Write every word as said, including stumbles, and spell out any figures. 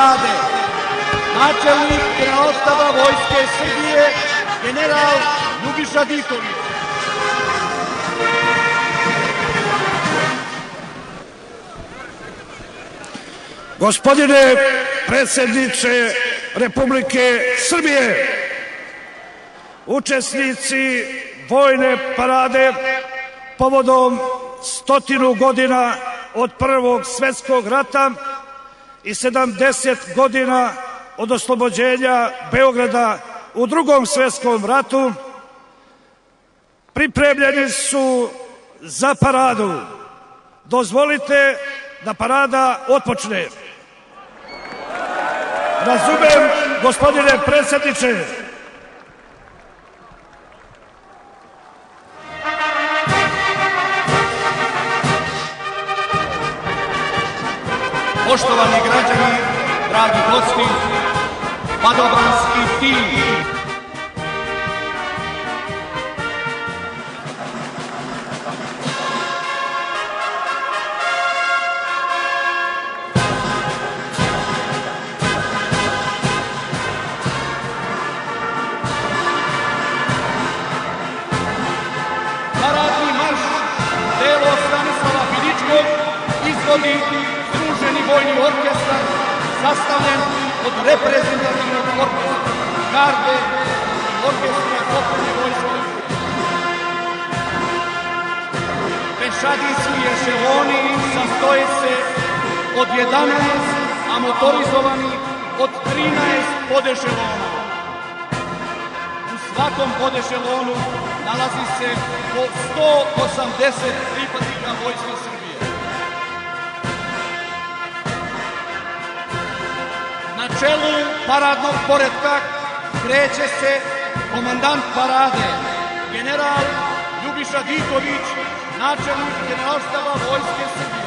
parade, načelnik Generalštaba Vojske Srbije, general Ljubiša Diković. Gospodine predsjedniče Republike Srbije, učesnici vojne parade povodom stotinu godina od Prvog svjetskog rata i sedamdeset godina od oslobođenja Beograda u Drugom svjetskom ratu pripremljeni su za paradu. Dozvolite da parada otpočne. Razumem, gospodine predsjedniče. Poštovani građani, dragi gosti, padobranski tim. Paradni marš delo Stanislava Bilićkog izvodi Združeni vojni orkestar sastavljen od reprezentativnog orkestra, garde i orkestra kopnene vojske. Pešadijski ešeloni sastoje se od jedanaest, a motorizovani od trinaest podešelona. U svakom podešelonu nalazi se po sto osamdeset pripadnika Vojske Srbije. Na čelu paradnog poretka kreće se komandant parade, general Ljubiša Diković, načelnik Generalštaba Vojske Srbije.